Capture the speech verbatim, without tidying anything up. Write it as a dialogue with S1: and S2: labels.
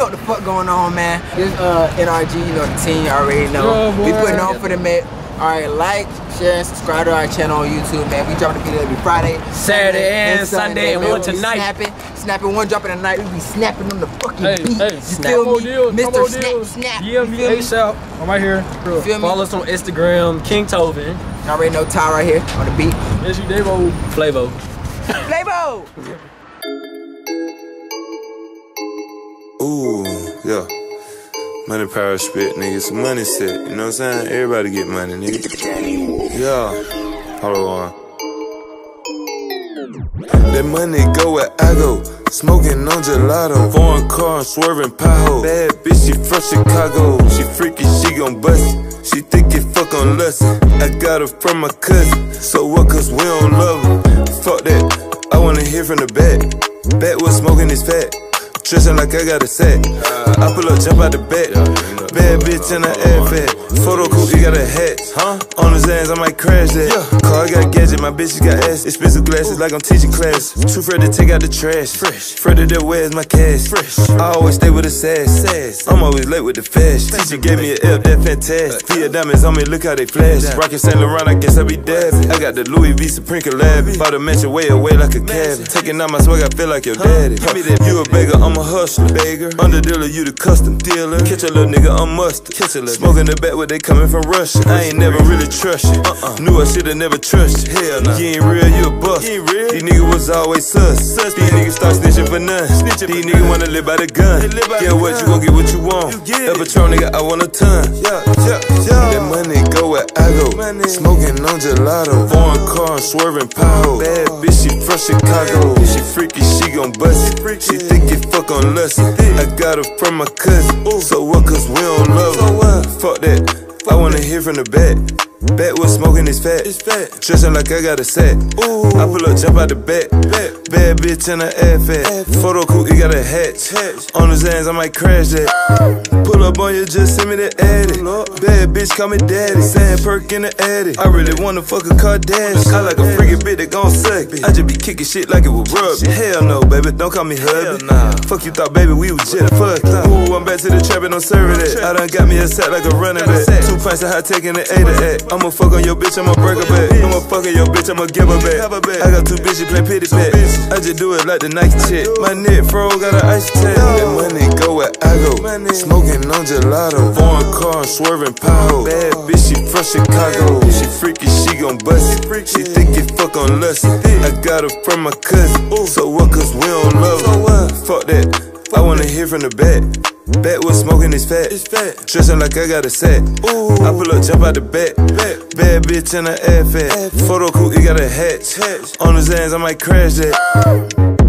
S1: know what the fuck going on, man. This uh N R G, you know the team already know. Yeah, we putting on for the man. Alright, like, share, and subscribe to our channel on YouTube, man. We dropping a video every Friday,
S2: Saturday, and, and Sunday, and one tonight.
S1: Snapping, snapping, one dropping tonight. We be snapping on the fucking
S2: hey,
S1: beat.
S2: Hey,
S1: you
S2: snap.
S1: feel me?
S2: Deals,
S1: Mister Snap,
S2: deals.
S1: Snap.
S2: Yeah, me ASAP. I'm right here.
S1: You feel me?
S2: Follow us on Instagram, King Tovin.
S1: You already know Ty right here on the beat.
S2: Yes, you Davo. Flavo.
S1: Flavo!
S3: Ooh, yeah. Money, power, spit, nigga. Some money set. You know what I'm saying? Everybody get money, nigga. Yeah. Hold on. That money go where I go. Smoking on gelato. Foreign car and swerving pothole. Bad bitch, she from Chicago. She freaky, she gon' bust it. She think it fuck on lust. I got her from my cousin. So what, cause we don't love her. Fuck that. I wanna hear from the back. Back was smoking is fat. Tristan like I got a set. I pull up, jump out the bed. Bad bitch in the air fat. Photo cool, he got a hat. Huh? On his ass, I might crash that. Car, I got gadget, my bitch, she got ass. Expensive glasses like I'm teaching class. Too afraid to take out the trash. Fresh. Afraid of that, where's my cash? Fresh. I always stay with the sass. sass. I'm always late with the fast. Teacher gave me an F, that fantastic. Via diamonds on me, look how they flash. Rockin' Saint Laurent, I guess I be dabbing. I got the Louis V Supreme collab. Bought a mansion way away like a cabin. Taking out my swag, I feel like your daddy. Give me that, you a beggar, I'm a hustler. Beggar. Under dealer, you the custom dealer. Catch a little nigga, I'm mustard. Catch a little smoking the back where they coming from Russia. I ain't never really trust you. Uh-uh. Knew I shoulda never trust you. Hell nah. You ain't real, you a bust. You ain't real. These niggas was always sus. sus These niggas start snitching for none. Snitching These niggas wanna live by the gun. Yeah, what you gon' get what you want. El Patron nigga, I want a ton. Yeah, yeah, yeah. That money go where I go. Money. Smoking on gelato. Foreign car and swerving pothole. Bad bitch, she from Chicago. She freaky, she gon' bust it. She think it fuck on lust. I got her from my cousin. So what, cause we don't love her. Fuck that. I wanna hear from the back. Back was smoking is fat. It's fat. Tristan like I got a set. Ooh. I pull up, jump out the back. back. Bad bitch in the air fat. Photo cool, he got a hatch. hatch. On his hands, I might crash that. Pull up on you, just send me the addy. Bad bitch, call me daddy. Sand perk in the addy. I really wanna fuck a Kardashian. I like a freaking bitch that gon' suck it. I just be kicking shit like it was rubber. Hell no, baby, don't call me hubby. Nah. Fuck you thought, baby, we was just fucked up. Ooh, I'm back to the trap and I'm serving that. I done got me a set like a running back. Two pints of hot taking the eight of that. I'ma fuck on your bitch, I'ma break her back. I'ma fuck on your bitch, I'ma give her back. I got two bitches play pity pat. I just do it like the Nike chick. My neck fro got an ice tag. That money go where I go. Smoking on gelato. Foreign car and swerving pothole. Bad bitch, she from Chicago. She freaky, she gon' bust it. She think it fuck on lust. I got her from my cousin. So what, cause we don't love her. Fuck that. I wanna hear from the back. Back was smoking is fat. It's fat. Tristan like I got a set. Ooh. I pull up, jump out the back. back. Bad bitch in the air fat. Photo cool, he got a hatch. hatch. On his hands, I might crash that.